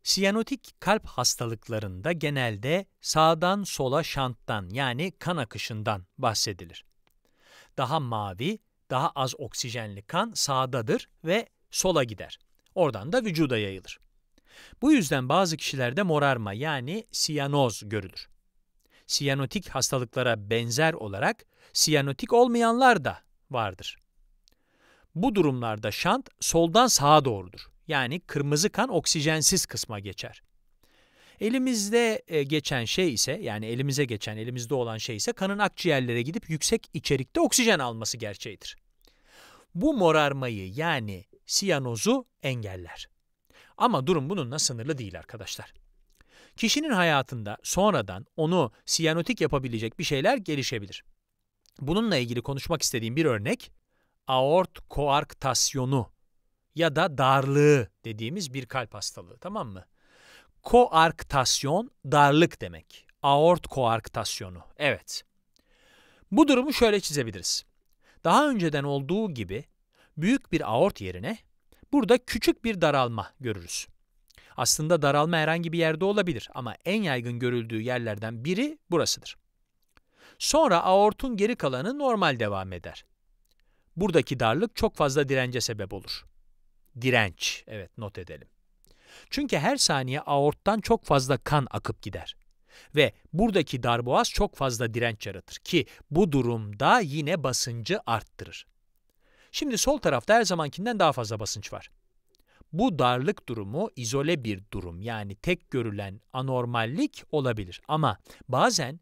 Siyanotik kalp hastalıklarında genelde sağdan sola şanttan yani kan akışından bahsedilir. Daha mavi, daha az oksijenli kan sağdadır ve sola gider. Oradan da vücuda yayılır. Bu yüzden bazı kişilerde morarma yani siyanoz görülür. Siyanotik hastalıklara benzer olarak siyanotik olmayanlar da vardır. Bu durumlarda şant soldan sağa doğrudur. Yani kırmızı kan oksijensiz kısma geçer. Elimizde geçen şey ise yani elimizde olan şey ise kanın akciğerlere gidip yüksek içerikte oksijen alması gerçeğidir. Bu morarmayı yani siyanozu engeller. Ama durum bununla sınırlı değil arkadaşlar. Kişinin hayatında sonradan onu siyanotik yapabilecek bir şeyler gelişebilir. Bununla ilgili konuşmak istediğim bir örnek, aort koarktasyonu ya da darlığı dediğimiz bir kalp hastalığı, tamam mı? Koarktasyon, darlık demek. Aort koarktasyonu, evet. Bu durumu şöyle çizebiliriz. Daha önceden olduğu gibi büyük bir aort yerine burada küçük bir daralma görürüz. Aslında daralma herhangi bir yerde olabilir ama en yaygın görüldüğü yerlerden biri burasıdır. Sonra aortun geri kalanı normal devam eder. Buradaki darlık çok fazla dirence sebep olur. Direnç, evet not edelim. Çünkü her saniye aorttan çok fazla kan akıp gider. Ve buradaki darboğaz çok fazla direnç yaratır ki bu durumda yine basıncı arttırır. Şimdi sol tarafta her zamankinden daha fazla basınç var. Bu darlık durumu izole bir durum yani tek görülen anormallik olabilir ama bazen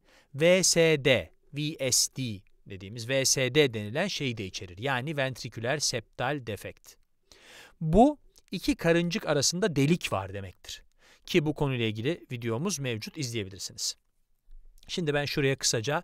VSD dediğimiz VSD denilen şeyi de içerir yani ventriküler septal defekt. Bu iki karıncık arasında delik var demektir ki bu konuyla ilgili videomuz mevcut, izleyebilirsiniz. Şimdi ben şuraya kısaca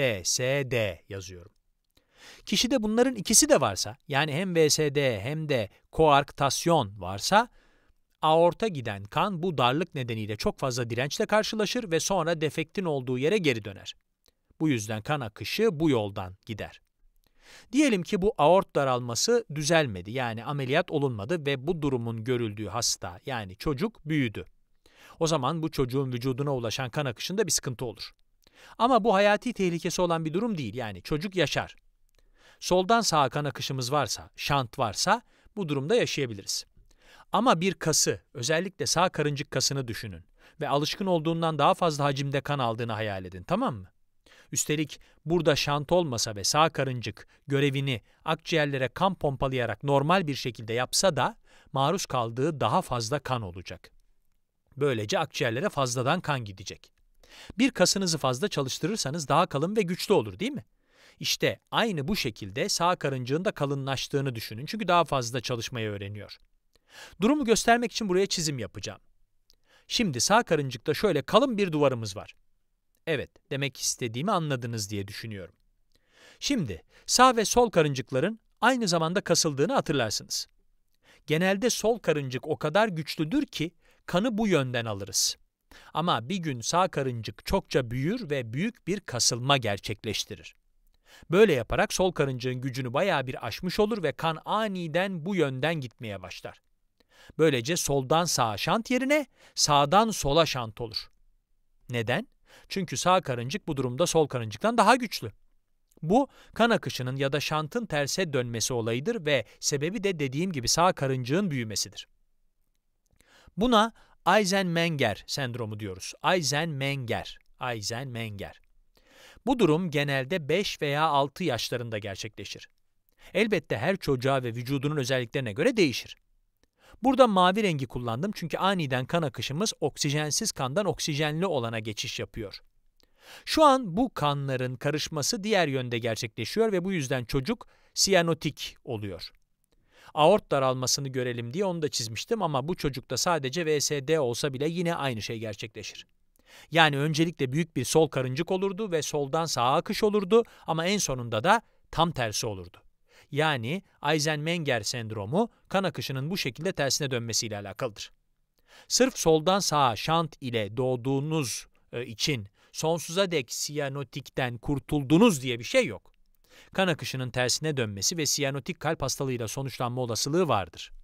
VSD yazıyorum. Kişide bunların ikisi de varsa yani hem VSD hem de koarktasyon varsa aorta giden kan bu darlık nedeniyle çok fazla dirençle karşılaşır ve sonra defektin olduğu yere geri döner. Bu yüzden kan akışı bu yoldan gider. Diyelim ki bu aort daralması düzelmedi yani ameliyat olunmadı ve bu durumun görüldüğü hasta yani çocuk büyüdü. O zaman bu çocuğun vücuduna ulaşan kan akışında bir sıkıntı olur. Ama bu hayati tehlikesi olan bir durum değil yani çocuk yaşar. Soldan sağa kan akışımız varsa, şant varsa bu durumda yaşayabiliriz. Ama bir kası, özellikle sağ karıncık kasını düşünün ve alışkın olduğundan daha fazla hacimde kan aldığını hayal edin, tamam mı? Üstelik burada şant olmasa ve sağ karıncık görevini akciğerlere kan pompalayarak normal bir şekilde yapsa da maruz kaldığı daha fazla kan olacak. Böylece akciğerlere fazladan kan gidecek. Bir kasınızı fazla çalıştırırsanız daha kalın ve güçlü olur değil mi? İşte aynı bu şekilde sağ karıncığın da kalınlaştığını düşünün çünkü daha fazla çalışmayı öğreniyor. Durumu göstermek için buraya çizim yapacağım. Şimdi sağ karıncıkta şöyle kalın bir duvarımız var. Evet, demek istediğimi anladınız diye düşünüyorum. Şimdi sağ ve sol karıncıkların aynı zamanda kasıldığını hatırlarsınız. Genelde sol karıncık o kadar güçlüdür ki kanı bu yönden alırız. Ama bir gün sağ karıncık çokça büyür ve büyük bir kasılma gerçekleştirir. Böyle yaparak sol karıncığın gücünü bayağı bir aşmış olur ve kan aniden bu yönden gitmeye başlar. Böylece soldan sağa şant yerine sağdan sola şant olur. Neden? Çünkü sağ karıncık bu durumda sol karıncıktan daha güçlü. Bu kan akışının ya da şantın terse dönmesi olayıdır ve sebebi de dediğim gibi sağ karıncığın büyümesidir. Buna Eisenmenger sendromu diyoruz. Eisenmenger. Bu durum genelde 5 veya 6 yaşlarında gerçekleşir. Elbette her çocuğa ve vücudunun özelliklerine göre değişir. Burada mavi rengi kullandım çünkü aniden kan akışımız oksijensiz kandan oksijenli olana geçiş yapıyor. Şu an bu kanların karışması diğer yönde gerçekleşiyor ve bu yüzden çocuk siyanotik oluyor. Aort daralmasını görelim diye onu da çizmiştim ama bu çocukta sadece VSD olsa bile yine aynı şey gerçekleşir. Yani öncelikle büyük bir sol karıncık olurdu ve soldan sağa akış olurdu ama en sonunda da tam tersi olurdu. Yani Eisenmenger sendromu kan akışının bu şekilde tersine dönmesiyle alakalıdır. Sırf soldan sağa şant ile doğduğunuz için sonsuza dek siyanotikten kurtuldunuz diye bir şey yok. Kan akışının tersine dönmesi ve siyanotik kalp hastalığıyla sonuçlanma olasılığı vardır.